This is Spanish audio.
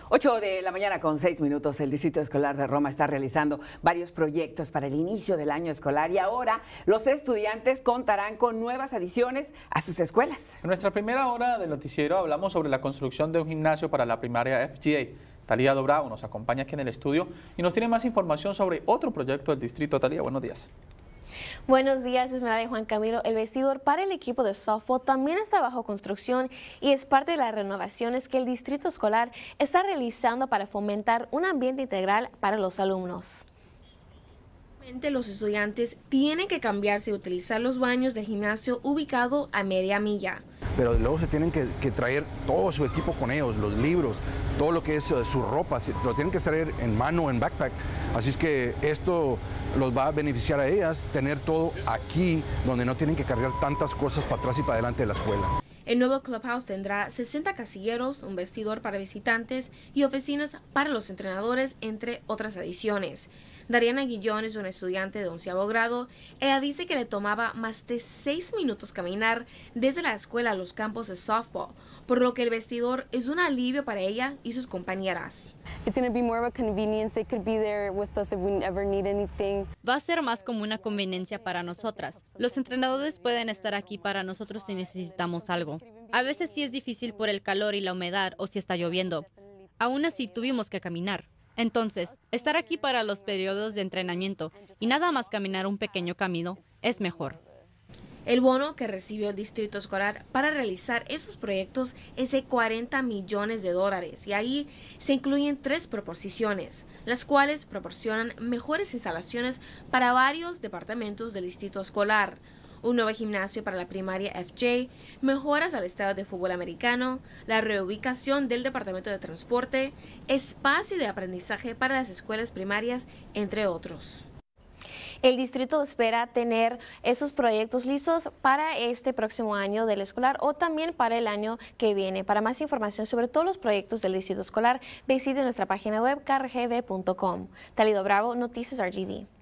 8 de la mañana con 6 minutos. El Distrito Escolar de Roma está realizando varios proyectos para el inicio del año escolar y ahora los estudiantes contarán con nuevas adiciones a sus escuelas. En nuestra primera hora del noticiero hablamos sobre la construcción de un gimnasio para la primaria FGA. Talía Bravo nos acompaña aquí en el estudio y nos tiene más información sobre otro proyecto del distrito. Talía, buenos días. Buenos días, Esmeralda y Juan Camilo. El vestidor para el equipo de softball también está bajo construcción y es parte de las renovaciones que el distrito escolar está realizando para fomentar un ambiente integral para los alumnos. Los estudiantes tienen que cambiarse y utilizar los baños del gimnasio ubicado a media milla. Pero luego se tienen que traer todo su equipo con ellos, los libros, todo lo que es su ropa, lo tienen que traer en mano o en backpack. Así es que esto los va a beneficiar a ellas, tener todo aquí, donde no tienen que cargar tantas cosas para atrás y para adelante de la escuela. El nuevo clubhouse tendrá 60 casilleros, un vestidor para visitantes y oficinas para los entrenadores, entre otras adiciones. Dariana Guillón es una estudiante de 11º grado. Ella dice que le tomaba más de 6 minutos caminar desde la escuela a los campos de softball, por lo que el vestidor es un alivio para ella y sus compañeras. Va a ser más como una conveniencia para nosotras. Los entrenadores pueden estar aquí para nosotros si necesitamos algo. A veces sí es difícil por el calor y la humedad o si está lloviendo. Aún así tuvimos que caminar. Entonces, estar aquí para los periodos de entrenamiento y nada más caminar un pequeño camino es mejor. El bono que recibió el distrito escolar para realizar esos proyectos es de $40 millones y ahí se incluyen 3 proposiciones, las cuales proporcionan mejores instalaciones para varios departamentos del distrito escolar. Un nuevo gimnasio para la primaria FJ, mejoras al estadio de fútbol americano, la reubicación del departamento de transporte, espacio de aprendizaje para las escuelas primarias, entre otros. El distrito espera tener esos proyectos listos para este próximo año del escolar o también para el año que viene. Para más información sobre todos los proyectos del distrito escolar, visite nuestra página web krgv.com. Talía Bravo, Noticias RGV.